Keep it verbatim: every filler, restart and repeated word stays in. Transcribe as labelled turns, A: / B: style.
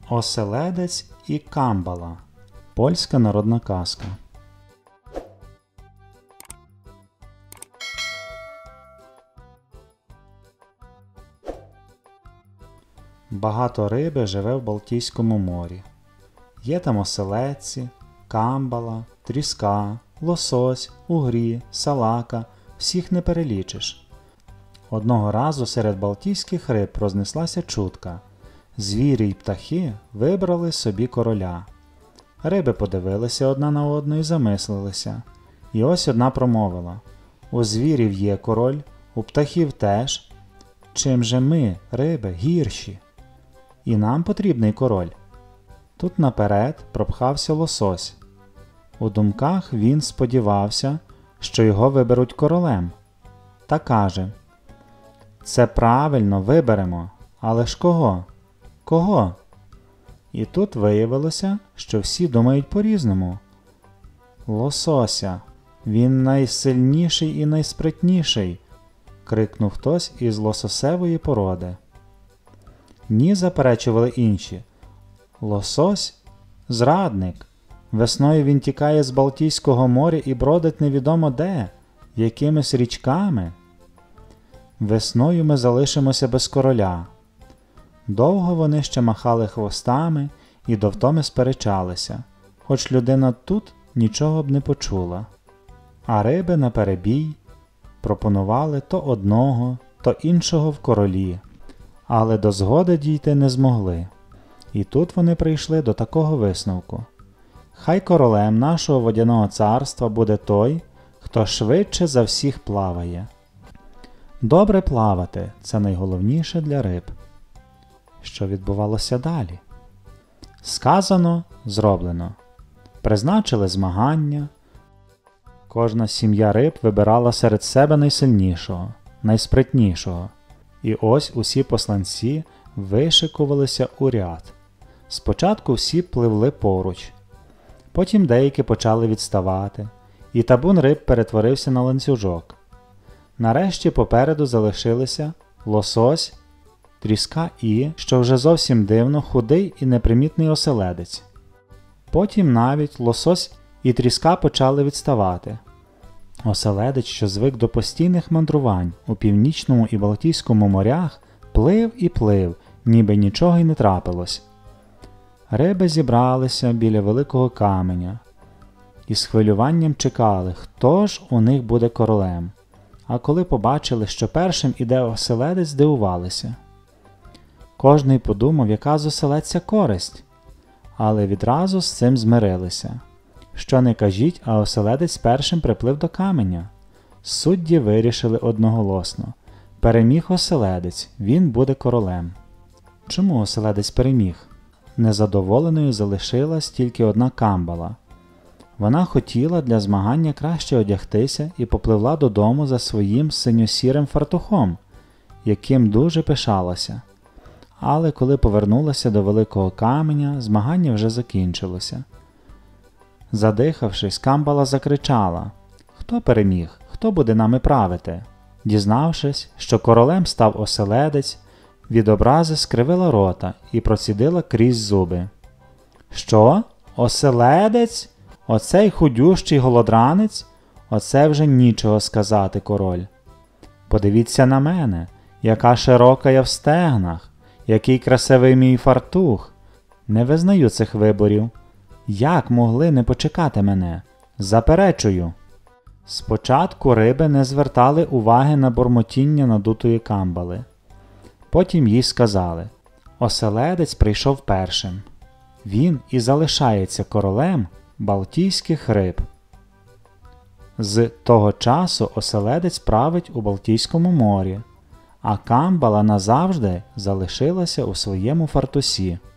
A: Оселедець і камбала. Польська народна казка. Багато риби живе в Балтійському морі. Є там оселедці, камбала, тріска, лосось, угрі, салака, всіх не перелічиш. Одного разу серед балтійських риб рознеслася чутка. Звірі й птахи вибрали собі короля. Риби подивилися одна на одну і замислилися. І ось одна промовила: «У звірів є король, у птахів теж. Чим же ми, риби, гірші? І нам потрібний король». Тут наперед пропхався лосось. У думках він сподівався, що його виберуть королем. Та каже: «Це правильно, виберемо, але ж кого? Кого?» І тут виявилося, що всі думають по-різному. «Лосося, він найсильніший і найспритніший», – крикнув хтось із лососевої породи. «Ні», – заперечували інші. «Лосось – зрадник. Весною він тікає з Балтійського моря і бродить невідомо де, якимись річками. Весною ми залишимося без короля». Довго вони ще махали хвостами і до втоми сперечалися, хоч людина тут нічого б не почула. А риби наперебій пропонували то одного, то іншого в королі, але до згоди дійти не змогли. І тут вони прийшли до такого висновку: хай королем нашого водяного царства буде той, хто швидше за всіх плаває. Добре плавати – це найголовніше для риб. Що відбувалося далі? Сказано – зроблено. Призначили змагання. Кожна сім'я риб вибирала серед себе найсильнішого, найспритнішого. І ось усі посланці вишикувалися у ряд. Спочатку всі пливли поруч. Потім деякі почали відставати, і табун риб перетворився на ланцюжок. Нарешті попереду залишилися лосось, тріска і, що вже зовсім дивно, худий і непримітний оселедець. Потім навіть лосось і тріска почали відставати. Оселедець, що звик до постійних мандрувань у Північному і Балтійському морях, плив і плив, ніби нічого й не трапилось. Риби зібралися біля великого каменя і з хвилюванням чекали, хто ж у них буде королем. А коли побачили, що першим іде оселедець, здивувалися. Кожний подумав, яка з оселедця користь, але відразу з цим змирилися. Що не кажіть, а оселедець першим приплив до каменя. Судді вирішили одноголосно: переміг оселедець, він буде королем. Чому оселедець переміг? Незадоволеною залишилась тільки одна камбала. Вона хотіла для змагання краще одягтися і попливла додому за своїм синьо-сірим фартухом, яким дуже пишалася. Але коли повернулася до великого каменя, змагання вже закінчилося. Задихавшись, камбала закричала: «Хто переміг? Хто буде нами правити?» Дізнавшись, що королем став оселедець, від образи скривила рота і процідила крізь зуби: «Що? Оселедець? Оцей худющий голодранець? Оце вже нічого сказати, король. Подивіться на мене, яка широка я в стегнах, який красивий мій фартух. Не визнаю цих виборів. Як могли не почекати мене? Заперечую!» Спочатку риби не звертали уваги на бурмотіння надутої камбали. Потім їй сказали: «Оселедець прийшов першим. Він і залишається королем балтійських риб». З того часу оселедець править у Балтійському морі, а камбала назавжди залишилася у своєму фартусі.